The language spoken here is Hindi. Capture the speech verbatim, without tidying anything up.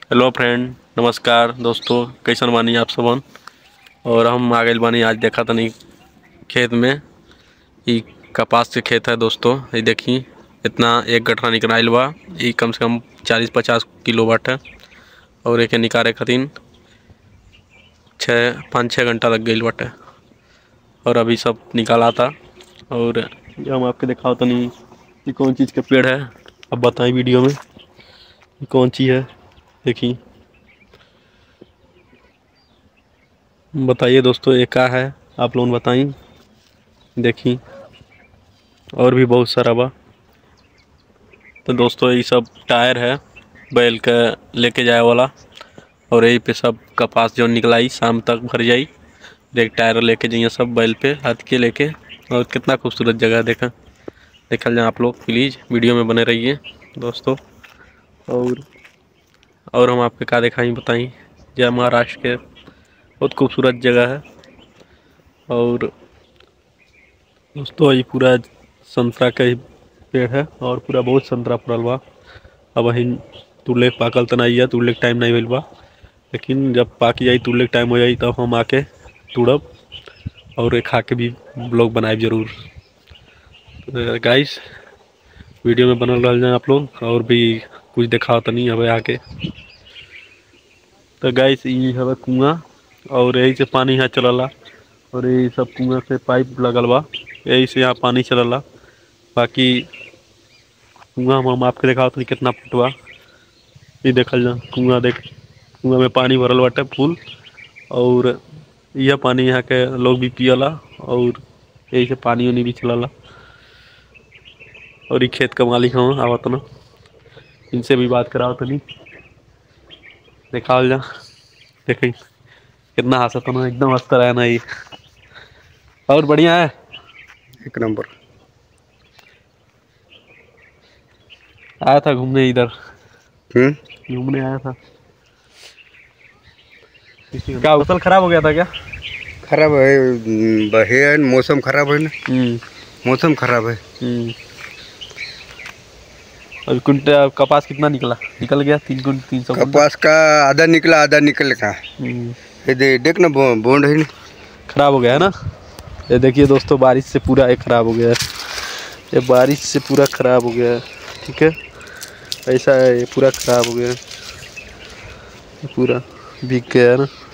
हेलो फ्रेंड, नमस्कार दोस्तों। कैसन बानी आप सबन। और हम आ गइल बानी आज देखा तनी खेत में। ई कपास के खेत है दोस्तों। ये देखी इतना एक गठरा निकलाइल बा। ई कम से कम चालीस पचास किलो बाटे और एके निकाले खातिर छः पाँच छः घंटा लग गई बाटे और अभी सब निकाला था। और ये हम आपके दिखाओ तनी ये कौन चीज़ का पेड़ है, अब बताएं वीडियो में ये कौन चीज़ है। देखिए बताइए दोस्तों, ये क्या है आप लोग बताइए। देखिए और भी बहुत सारा बा। तो दोस्तों ये सब टायर है बैल का लेके जाए वाला और यही पे सब कपास जो निकलाई शाम तक भर जाई। एक टायर लेके जाइए सब बैल पे हाथ के लेके। और कितना खूबसूरत जगह देखा देखल जाए आप लोग। प्लीज़ वीडियो में बने रहिए दोस्तों। और और हम आपके क्या दिखाई बताई। यह महाराष्ट्र के बहुत खूबसूरत जगह है। और दोस्तों ये पूरा संतरा का ही पेड़ है और पूरा बहुत संतरा फरल बा। अब वही तुरले पाकल तो नहीं है, तुरले के टाइम नहीं मिल बा, लेकिन जब पाक जाई तुरले के टाइम हो जाई तब हम आके तुड़ब और ये खा के भी ब्लॉग बनाए जरूर। तो गाइस वीडियो में बनल रह जाए आप लोग और भी कुछ दिखाओ तो नहीं हमें आके। तो गाइस ये हवे कुआं और यही से पानी यहाँ चलला और ये सब कुआं से पाइप लगल बा, यही से यहाँ पानी चलला। बाकी कुआं हम आपके दिखाओ तो कितना फुटवा ये देखल जा। कुआं देख, कुआं में पानी भरल बाटे फुल और यह पानी यहाँ के लोग भी पियला और यही से पानी उनी भी चलला। और ये खेत का मालिक हम आवत ना, इनसे भी बात कराओ तनी दिखाओ जा। देखिए कितना हंसत ना, एकदम हंसता रहना ये और बढ़िया है एक नंबर। आया था घूमने इधर, हम्म घूमने आया था। क्या फसल खराब हो गया था क्या? खराब है, बहे है, मौसम खराब है ना। हम्म मौसम खराब है। हम्म अभी कुंटल कपास कितना निकला? निकल गया तीन कुंटल तीन सौ कपास का आधा निकला, आधा निकल का। हम्म ये दे, देख ना बो, बोंड है ना, खराब हो गया है ना। ये देखिए दोस्तों बारिश से पूरा ये खराब हो गया है। ये बारिश से पूरा खराब हो गया है। ठीक है ऐसा है, ये पूरा खराब हो गया है, ये पूरा भीग गया है ना।